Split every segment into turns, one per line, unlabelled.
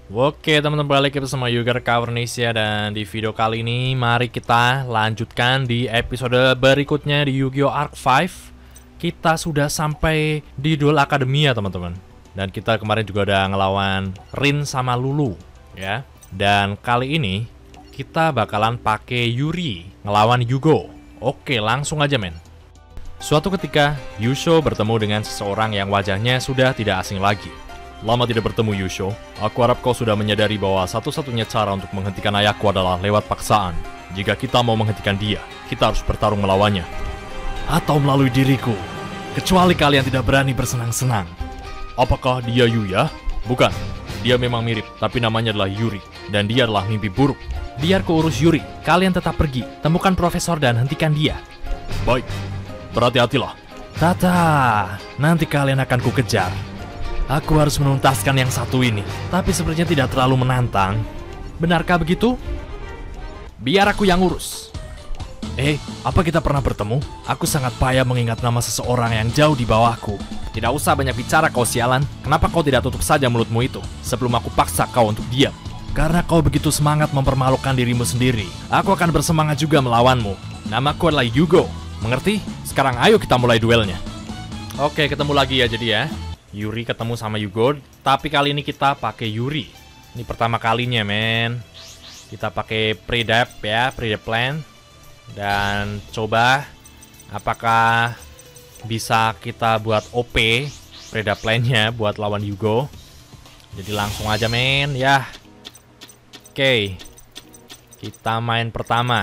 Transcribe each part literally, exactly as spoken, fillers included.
Oke teman-teman, balik bersama Yuger Cavernesia. Dan di video kali ini mari kita lanjutkan di episode berikutnya di Yu-Gi-Oh! Arc lima. Kita sudah sampai di Duel Academia teman-teman. Dan kita kemarin juga udah ngelawan Rin sama Lulu ya. Dan kali ini kita bakalan pakai Yuri ngelawan Yugo. Oke, langsung aja men. Suatu ketika Yusho bertemu dengan seseorang yang wajahnya sudah tidak asing lagi. Lama tidak bertemu Yusho, aku harap kau sudah menyadari bahwa satu-satunya cara untuk menghentikan ayahku adalah lewat paksaan. Jika kita mau menghentikan dia, kita harus bertarung melawannya. Atau melalui diriku, kecuali kalian tidak berani bersenang-senang. Apakah dia Yuya? Bukan, dia memang mirip, tapi namanya adalah Yuri. Dan dia adalah mimpi buruk. Biar ku urus Yuri, kalian tetap pergi, temukan profesor dan hentikan dia. Baik, berhati-hatilah. Tata, nanti kalian akan ku kejar. Aku harus menuntaskan yang satu ini, tapi sepertinya tidak terlalu menantang. Benarkah begitu? Biar aku yang urus. Eh, apa kita pernah bertemu? Aku sangat payah mengingat nama seseorang yang jauh di bawahku. Tidak usah banyak bicara kau sialan. Kenapa kau tidak tutup saja mulutmu itu sebelum aku paksa kau untuk diam? Karena kau begitu semangat mempermalukan dirimu sendiri, aku akan bersemangat juga melawanmu. Namaku adalah Yugo. Mengerti? Sekarang ayo kita mulai duelnya. Oke, ketemu lagi ya jadi ya. Yuri ketemu sama Yugo, tapi kali ini kita pakai Yuri. Ini pertama kalinya, men. Kita pakai Predap ya, Predap Plan. Dan coba apakah bisa kita buat O P Predap Plan-nya buat lawan Yugo. Jadi langsung aja, men, ya. Oke. Kita main pertama.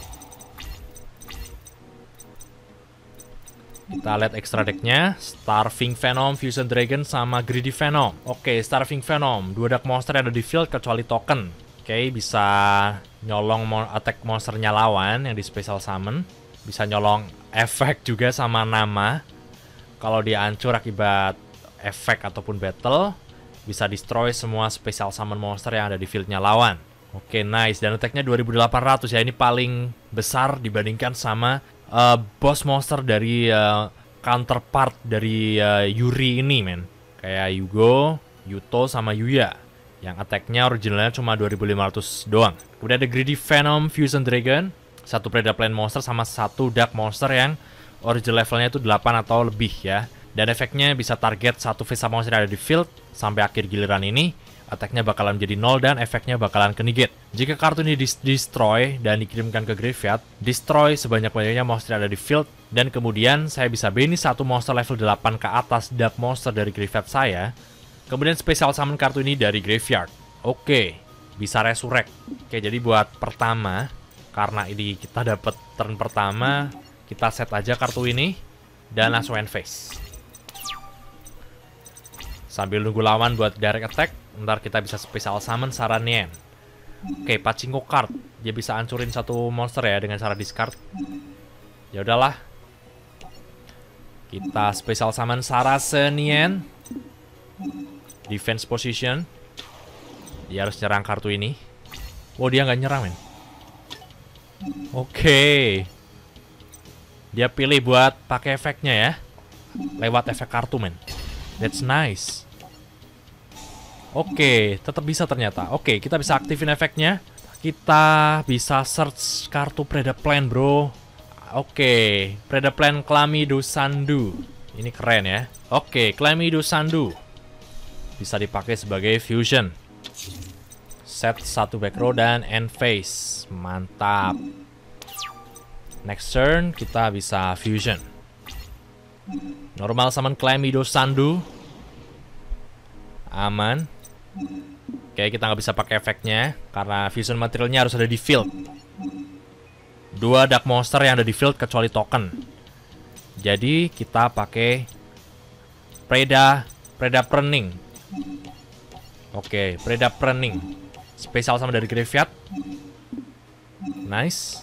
Kita lihat extra decknya, Starving Venom, Fusion Dragon, sama Greedy Venom. Oke, Starving Venom, dua deck monster yang ada di field kecuali token. Oke, bisa nyolong mo attack monsternya lawan yang di special summon. Bisa nyolong efek juga sama nama. Kalau dia hancur akibat efek ataupun battle, bisa destroy semua special summon monster yang ada di fieldnya lawan. Oke, nice. Dan attacknya dua ribu delapan ratus ya, ini paling besar dibandingkan sama Uh, boss monster dari uh, counterpart dari uh, Yuri ini, men. Kayak Yugo, Yuto, sama Yuya. Yang attack-nya originalnya cuma dua ribu lima ratus doang. Kemudian ada Greedy Venom, Fusion Dragon, satu Predaplan monster sama satu Dark monster yang original levelnya itu delapan atau lebih ya. Dan efeknya bisa target satu Visa monster yang ada di field sampai akhir giliran ini. Attack-nya bakalan menjadi nol dan efeknya bakalan ke negate. Jika kartu ini di-destroy dan dikirimkan ke graveyard, destroy sebanyak-banyaknya monster yang ada di field. Dan kemudian saya bisa bani satu monster level delapan ke atas dark monster dari graveyard saya. Kemudian special summon kartu ini dari graveyard. Oke, bisa resurrect. Oke, jadi buat pertama, karena ini kita dapat turn pertama, kita set aja kartu ini dan langsung end phase. Sambil nunggu lawan buat direct attack, ntar kita bisa special summon Saranian. Oke, Pachinko card. Dia bisa hancurin satu monster ya dengan cara discard. Ya udahlah. Kita special summon Saranian. Defense position. Dia harus nyerang kartu ini. Oh, dia nggak nyerang, men. Oke. Dia pilih buat pakai efeknya ya. Lewat efek kartu, men. That's nice. Oke, tetap bisa ternyata. Oke, kita bisa aktifin efeknya. Kita bisa search kartu Predaplan, bro. Oke, Predaplan Klamido Sandu. Ini keren ya. Oke, Klamido Sandu bisa dipakai sebagai fusion. Set satu back row dan end phase. Mantap. Next turn kita bisa fusion. Normal summon Klamido Sandu. Aman. Oke, kita nggak bisa pakai efeknya karena fusion materialnya harus ada di field. Dua dark monster yang ada di field kecuali token. Jadi kita pakai Preda Preda Pruning. Oke, Preda Pruning. Spesial sama dari graveyard. Nice.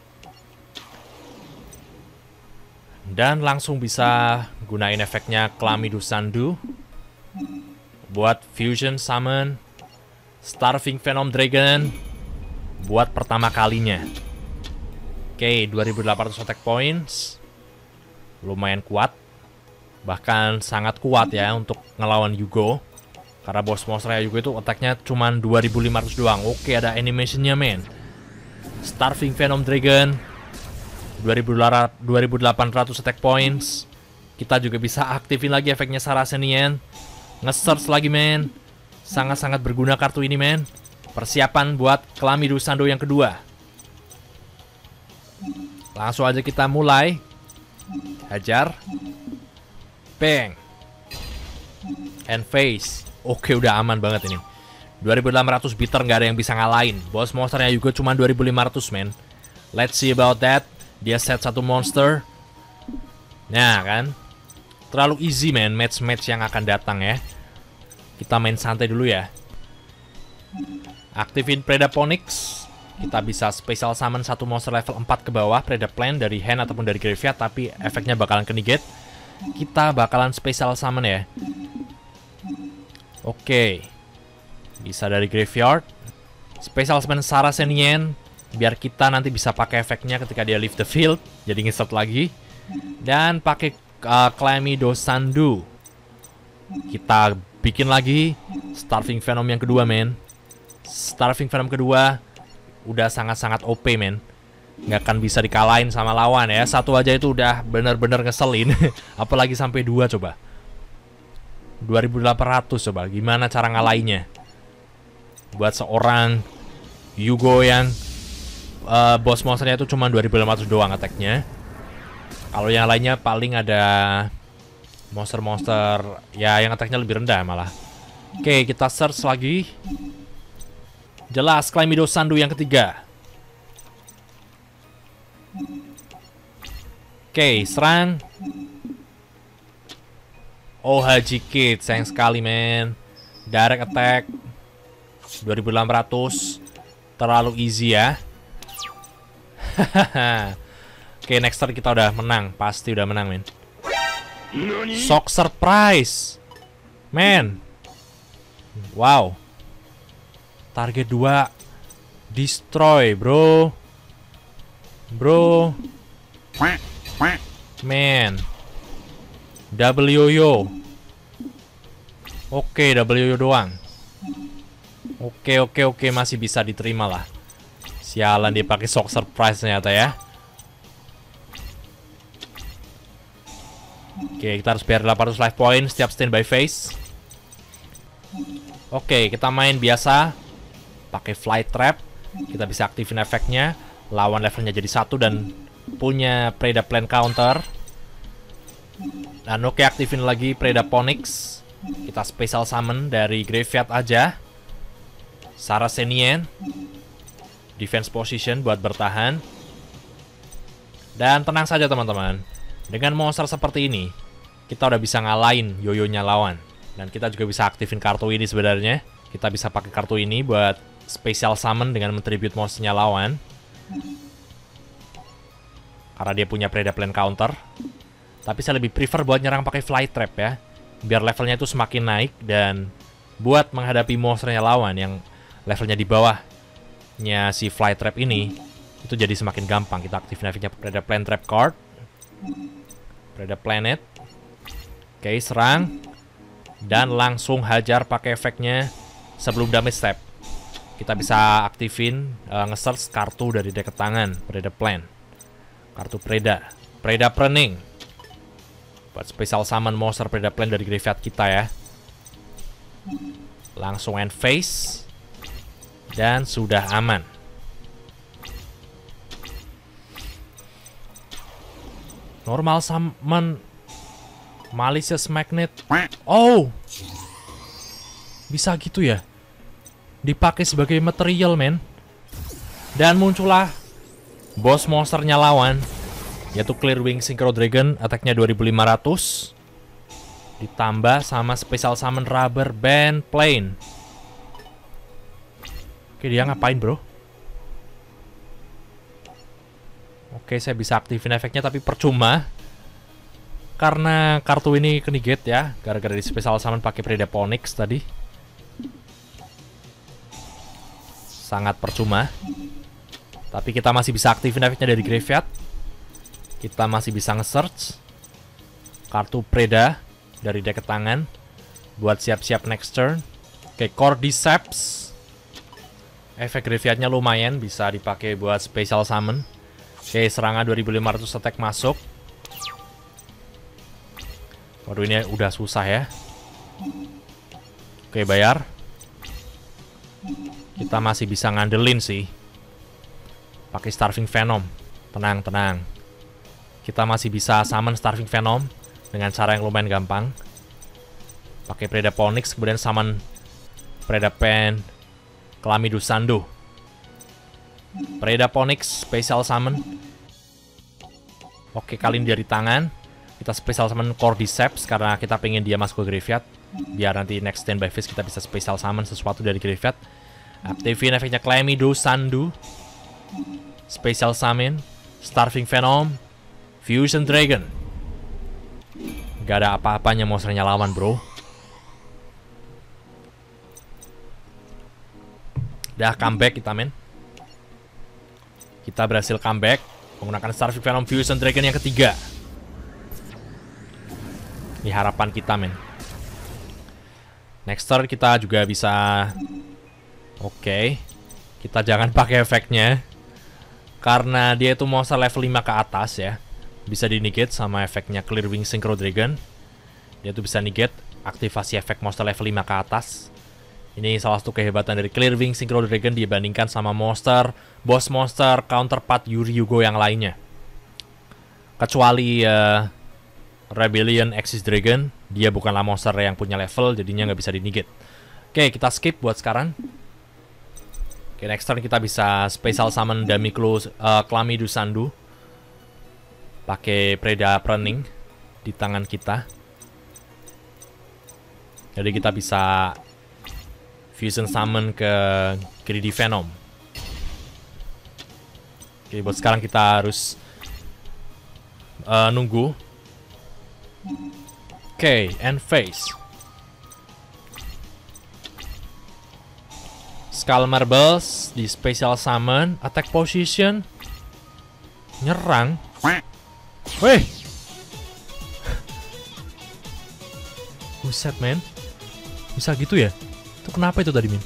Dan langsung bisa gunain efeknya Klamido Sandu buat fusion summon Starving Venom Dragon buat pertama kalinya. Oke, dua ribu delapan ratus attack points. Lumayan kuat. Bahkan sangat kuat ya untuk ngelawan Yugo. Karena boss monsternya juga itu attack-nya cuma dua ribu lima ratus doang. Oke, ada animation-nya, men. Starving Venom Dragon. dua ribu delapan ratus attack points. Kita juga bisa aktifin lagi efeknya Saracenian. Nge-search lagi, men. Sangat-sangat berguna kartu ini, men. Persiapan buat Chlamydo Sando yang kedua. Langsung aja kita mulai. Hajar. Bang. And face. Oke, udah aman banget ini. dua ribu enam ratus bitter nggak ada yang bisa ngalahin. Boss monsternya juga cuma dua ribu lima ratus, men. Let's see about that. Dia set satu monster. Nah, kan. Terlalu easy, men, match-match yang akan datang ya. Kita main santai dulu ya. Aktifin Predaponix. Kita bisa special summon satu monster level empat ke bawah, Predaplan dari hand ataupun dari graveyard, tapi efeknya bakalan ke negate. Kita bakalan special summon ya. Oke. Bisa dari graveyard. Special summon Saracenian biar kita nanti bisa pakai efeknya ketika dia leave the field, jadi ngeset lagi. Dan pakai uh, Chlamydo Sando. Kita bikin lagi Starving Venom yang kedua, men. Starving Venom kedua udah sangat-sangat O P, men. Nggak akan bisa dikalahin sama lawan ya. Satu aja itu udah bener-bener ngeselin. Apalagi sampai dua coba. dua ribu delapan ratus coba. Gimana cara ngalahinnya? Buat seorang Yugo yang uh, boss monsternya itu cuma dua ribu lima ratus doang attack-nya. Kalau yang lainnya paling ada monster-monster ya yang attack-nya lebih rendah malah. Oke, kita search lagi. Jelas Chlamydo Sando yang ketiga. Oke, serang. Oh, Haji Kid, sayang sekali, men. Direct attack dua ribu enam ratus. Terlalu easy ya. Oke, next turn kita udah menang. Pasti udah menang, men. Shock surprise. Men. Wow. Target dua destroy, bro. Bro. Man. Double yo-yo. Oke, double yo-yo doang. Oke, oke, oke, masih bisa diterima lah. Sialan dia pakai shock surprise ternyata ya. Oke, kita harus bayar delapan ratus life point setiap standby phase. Oke, kita main biasa. Pakai flight trap. Kita bisa aktifin efeknya. Lawan levelnya jadi satu dan punya Predaplan counter. Dan oke, aktifin lagi Predaponix. Kita special summon dari graveyard aja. Saracenian. Defense position buat bertahan. Dan tenang saja teman-teman. Dengan monster seperti ini, kita udah bisa ngalahin yoyonya lawan. Dan kita juga bisa aktifin kartu ini sebenarnya. Kita bisa pakai kartu ini buat special summon dengan mentribute monsternya lawan. Karena dia punya Predaplan counter. Tapi saya lebih prefer buat nyerang pakai fly trap ya. Biar levelnya itu semakin naik. Dan buat menghadapi monsternya lawan yang levelnya di bawahnya si fly trap ini, itu jadi semakin gampang. Kita aktifin efeknya Predaplan trap card. Predaplanet. Oke, serang. Dan langsung hajar pakai efeknya sebelum damage step. Kita bisa aktifin uh, nge-search kartu dari deck tangan Predaplan. Kartu Preda. Preda Prening. Buat special summon monster Predaplan dari graveyard kita ya. Langsung end phase. Dan sudah aman. Normal summon Malicious Magnet. Oh, bisa gitu ya. Dipakai sebagai material, men. Dan muncullah boss monsternya lawan, yaitu Clearwing Synchro Dragon. Attack-nya dua ribu lima ratus. Ditambah sama special summon Rubber Band Plane. Oke, dia ngapain, bro? Oke, saya bisa aktifin efeknya tapi percuma. Karena kartu ini ke negate ya, gara-gara di special summon pakai Predaponix tadi. Sangat percuma. Tapi kita masih bisa aktifin efeknya dari graveyard. Kita masih bisa nge-search kartu Preda dari deck tangan buat siap-siap next turn. Oke, Cordyceps. Efek graveyardnya lumayan, bisa dipakai buat special summon. Oke, serangan dua ribu lima ratus attack masuk. Waduh, ini udah susah ya. Oke, bayar. Kita masih bisa ngandelin sih. Pakai Starving Venom. Tenang, tenang. Kita masih bisa summon Starving Venom dengan cara yang lumayan gampang. Pakai Predaponix, kemudian summon Predapen Chlamydusando. Predaponix special summon. Oke, kali ini dari tangan. Kita special summon Cordyceps karena kita pengen dia masuk ke graveyard. Biar nanti next standby phase kita bisa special summon sesuatu dari graveyard. Aktifin efeknya Chlamydusando. Special summon Starving Venom, Fusion Dragon. Gak ada apa-apanya monsternya lawan, bro. Udah comeback kita, men. Kita berhasil comeback menggunakan Starving Venom Fusion Dragon yang ketiga. Ini harapan kita, men. Next turn kita juga bisa. Oke, okay. Kita jangan pakai efeknya karena dia itu monster level lima ke atas ya. Bisa di negate sama efeknya Clear Wing Synchro Dragon. Dia tuh bisa negate aktivasi efek monster level lima ke atas. Ini salah satu kehebatan dari Clear Wing Synchro Dragon dibandingkan sama monster, boss monster, counterpart Yuri-Yugo yang lainnya. Kecuali uh, Rebellion Axis Dragon, dia bukanlah monster yang punya level, jadinya nggak bisa di negate. Oke, kita skip buat sekarang. Oke, next turn kita bisa special summon Damiclo uh, Chlamydusando. Pakai Preda Pruning di tangan kita. Jadi kita bisa Fusion Summon ke Greedy Venom. Oke, buat sekarang kita harus uh, nunggu. Oke, end phase. Skull Marbles di Special Summon, attack position, nyerang. Weh, buset men, bisa gitu ya? Itu kenapa itu tadi, Min?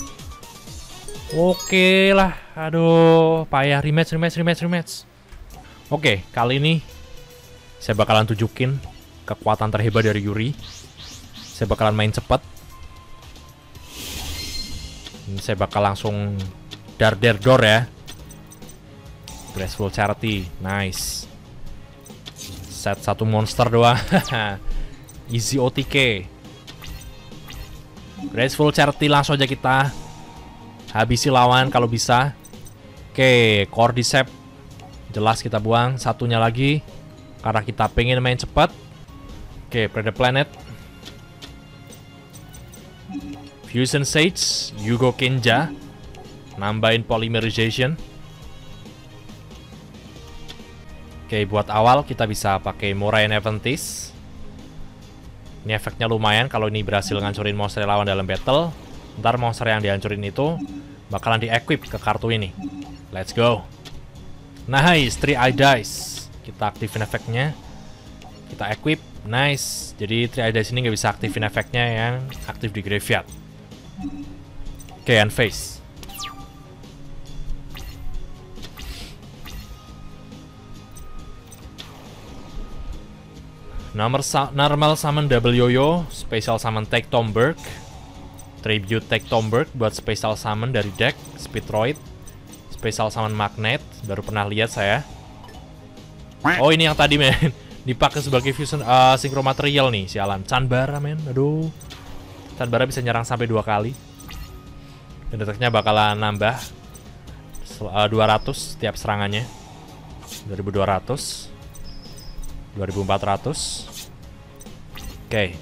Oke lah, aduh, payah. Rematch, rematch, rematch, rematch. Oke, kali ini saya bakalan tunjukin kekuatan terhebat dari Yuri. Saya bakalan main cepat. Ini saya bakal langsung dar der dor ya. Graceful Charity, nice. Set satu monster doang. Easy O T K. Graceful Charity, langsung aja kita habisi lawan kalau bisa. Oke, Cordyceps jelas kita buang. Satunya lagi karena kita pengen main cepat. Oke, Predator Planet, Fusion Sage, Yugo Kenja, nambahin Polymerization. Oke, buat awal kita bisa pakai Moraine Adventist. Ini efeknya lumayan kalau ini berhasil ngancurin monster lawan dalam battle. Ntar monster yang dihancurin itu bakalan di-equip ke kartu ini. Let's go. Nice, three eye dice. Kita aktifin efeknya. Kita equip, nice. Jadi three eye dice ini nggak bisa aktifin efeknya yang aktif di graveyard. Oke, end phase. Normal summon Double Yo-Yo, Special Summon Take Tomberg, Tribute Take Tomberg buat Special Summon dari deck, Speedroid, Special Summon Magnet, baru pernah lihat saya. Oh, ini yang tadi men, dipakai sebagai Fusion uh, Synchro Material nih, sialan. Chanbara men, aduh. Chanbara bisa nyerang sampai dua kali. Dan deteknya bakalan nambah uh, dua ratus setiap serangannya. dua ribu dua ratus. dua ribu empat ratus. Oke.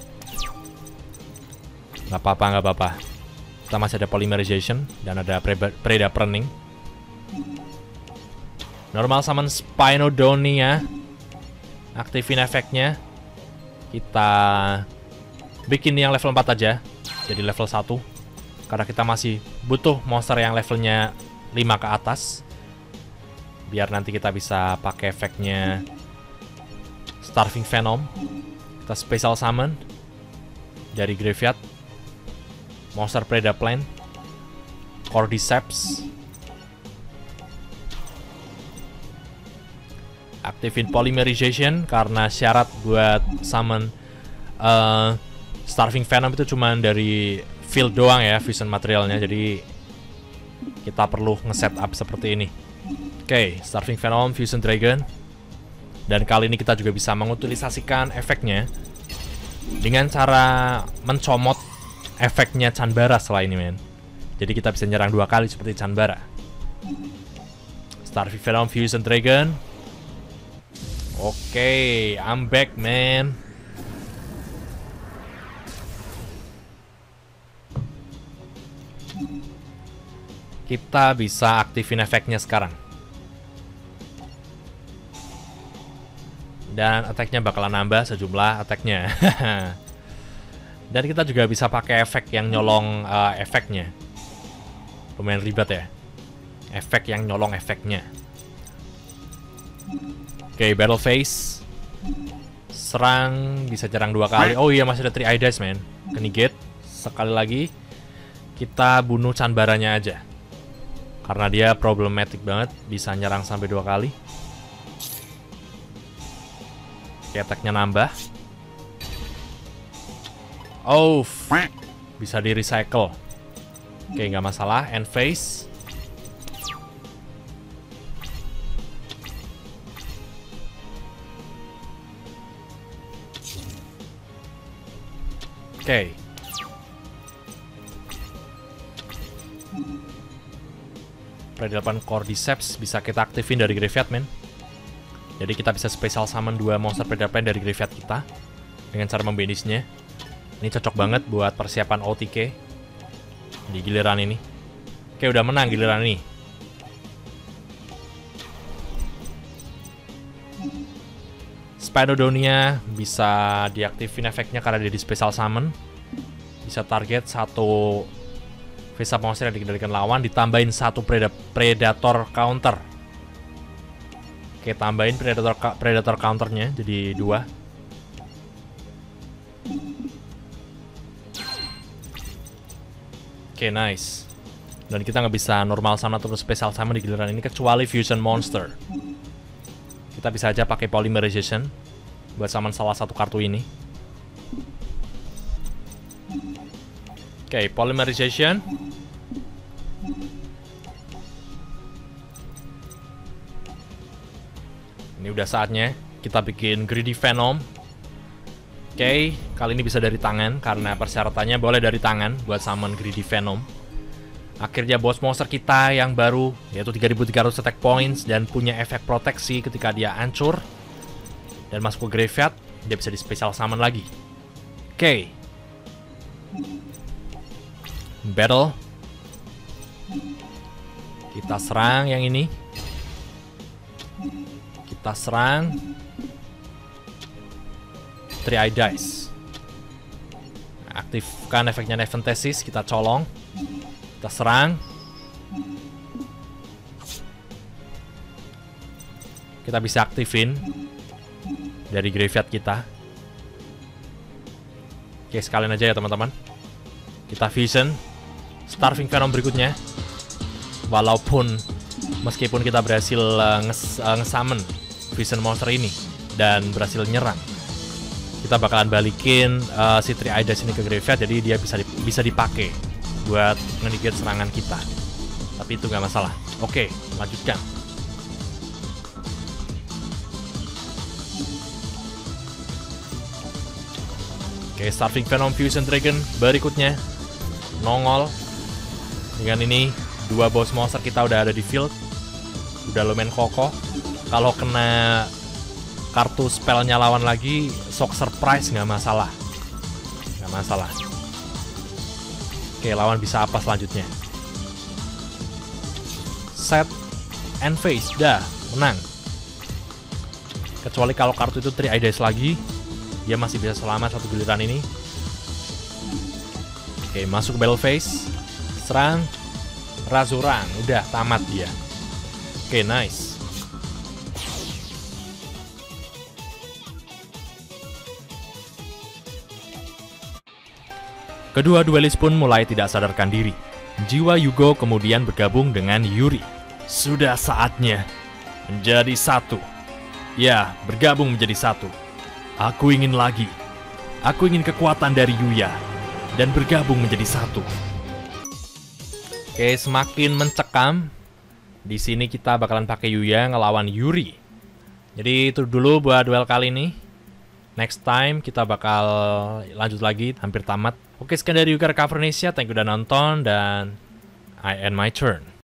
Gak apa-apa, gak apa-apa. Kita masih ada Polymerization dan ada Preda Pruning. Normal summon Spinodonia. Aktifin efeknya. Kita bikin yang level empat aja. Jadi level satu. Karena kita masih butuh monster yang levelnya lima ke atas. Biar nanti kita bisa pakai efeknya Starving Venom. Kita Special Summon dari graveyard monster Predaplant, Cordyceps. Aktifin Polymerization karena syarat buat summon uh, Starving Venom itu cuma dari field doang ya, fusion materialnya. Jadi kita perlu nge-set up seperti ini. Oke, okay, Starving Venom, Fusion Dragon. Dan kali ini kita juga bisa mengutilisasikan efeknya dengan cara mencomot efeknya Chanbara setelah ini, men. Jadi kita bisa nyerang dua kali seperti Chanbara. Starving Venom, Fusion Dragon. Oke, okay, I'm back, man. Kita bisa aktifin efeknya sekarang. Dan attack-nya bakalan nambah sejumlah attack-nya. Dan kita juga bisa pakai efek yang nyolong uh, efeknya. Lumayan ribet ya. Efek yang nyolong efeknya. Oke, okay, battle phase. Serang, bisa jarang dua kali. Oh iya, masih ada three eye dice, man. Kenigate. Sekali lagi. Kita bunuh Chanbaranya aja. Karena dia problematic banget. Bisa nyerang sampai dua kali. Oke, attack-nya nambah. Oh, bisa di recycle. Oke, nggak masalah. End phase. Oke. Predaplant Cordyceps bisa kita aktifin dari graveyard, men. Jadi kita bisa special summon dua monster Predaplant dari graveyard kita dengan cara membanisnya. Ini cocok banget buat persiapan O T K di giliran ini. Oke, udah menang giliran ini. Spinodonia bisa diaktifin efeknya karena dia di special summon. Bisa target satu face up monster yang dikendalikan lawan, ditambahin satu preda predator counter. Oke, tambahin predator predator counternya jadi dua. Oke, nice. Dan kita nggak bisa normal summon atau special summon di giliran ini kecuali fusion monster. Kita bisa aja pakai polymerization buat summon salah satu kartu ini. Oke, okay, polymerization. Ini udah saatnya kita bikin Greedy Venom. Oke, okay, kali ini bisa dari tangan karena persyaratannya boleh dari tangan buat summon Greedy Venom. Akhirnya boss monster kita yang baru yaitu tiga ribu tiga ratus attack points dan punya efek proteksi ketika dia hancur dan masuk ke graveyard, dia bisa di special summon lagi. Oke. Okay. Battle. Kita serang yang ini. Kita serang. Three eye dice. Aktifkan efeknya Nephenthesis, kita colong. Kita serang. Kita bisa aktifin dari graveyard kita. Oke, sekalian aja ya teman-teman. Kita vision Starving Venom berikutnya. Walaupun meskipun kita berhasil uh, nges uh, ngesummon vision monster ini dan berhasil nyerang, kita bakalan balikin uh, si three eye dice ini ke graveyard, jadi dia bisa di bisa dipakai buat nge-negate serangan kita. Tapi itu nggak masalah. Oke, lanjutkan. Oke, Starving Venom Fusion Dragon berikutnya nongol. Dengan ini dua boss monster kita udah ada di field. Udah lumayan kokoh. Kalau kena kartu spellnya lawan lagi, shock surprise nggak masalah. Nggak masalah. Oke, lawan bisa apa selanjutnya? Set and face, dah, menang. Kecuali kalau kartu itu three eye dice lagi, dia masih bisa selamat satu giliran ini. Oke, masuk ke battle phase. Serang. Razorang, udah tamat dia. Oke, nice. Kedua duelis pun mulai tidak sadarkan diri. Jiwa Yugo kemudian bergabung dengan Yuri. Sudah saatnya menjadi satu. Ya, bergabung menjadi satu. Aku ingin lagi. Aku ingin kekuatan dari Yuya dan bergabung menjadi satu. Oke, semakin mencekam. Di sini kita bakalan pakai Yuya ngelawan Yuri. Jadi itu dulu buat duel kali ini. Next time kita bakal lanjut lagi, hampir tamat. Oke, sekian dari Yuga Recover Indonesia. Thank you udah nonton dan I end my turn.